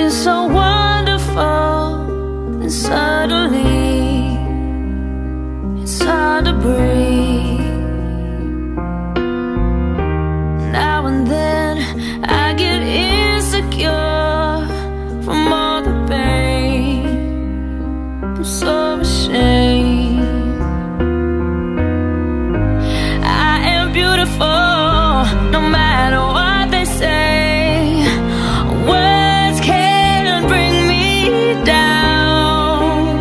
feels so wonderful, and suddenly it's hard to breathe. Now and then I get insecure from all the pain. I'm so ashamed. I am beautiful, no matter what they say. Words can't bring me down.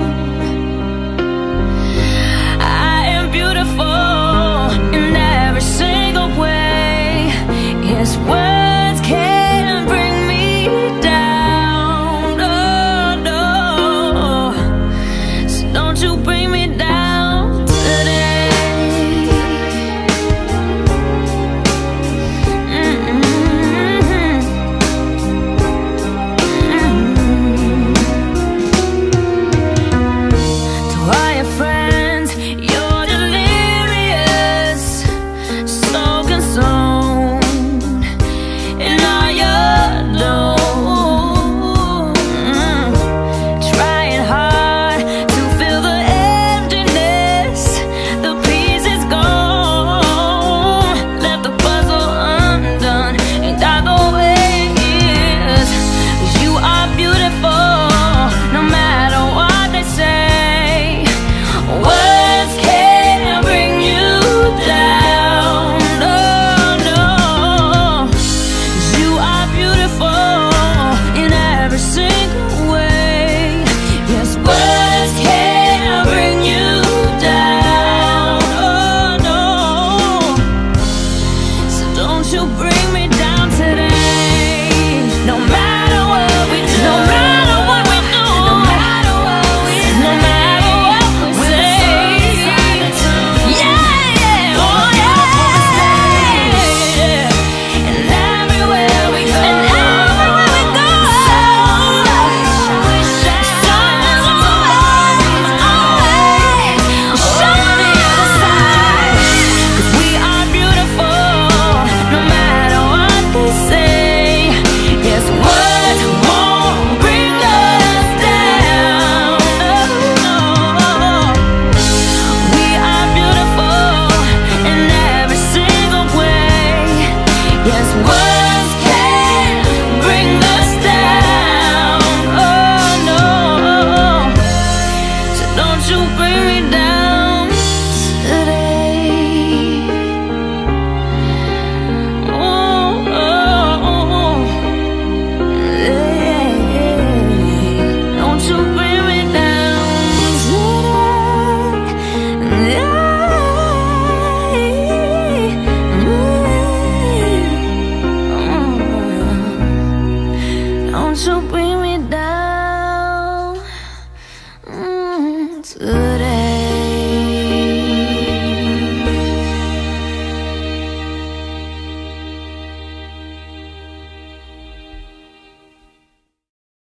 I am beautiful in every single way. Yes, words can't bring me down. Oh no, so don't you bring me down today. To all your friends, you're delirious, so consumed in all your doom. Trying hard to fill the emptiness, the pieces gone, left the puzzle undone, and that the way is. 'Cause you are beautiful, no matter what they say. Words can't bring you down. Oh no, 'cause you are beautiful in every single way. Yes, words can't bring you down. Oh no, so don't you bring me down today. No matter what we do, no matter what we do, no matter what we say, no matter what we say. Yeah, yeah, oh yeah. And everywhere we go, and everywhere we go, sun's always on the other side. 'Cause we are beautiful, no matter what they say. Yes, words won't bring us down. Oh, no. We are beautiful in every single way. Yes, words can't bring us down. Oh no, so don't you bring me down today. Oh, yeah. Don't you bring me down today. Don't you bring me down.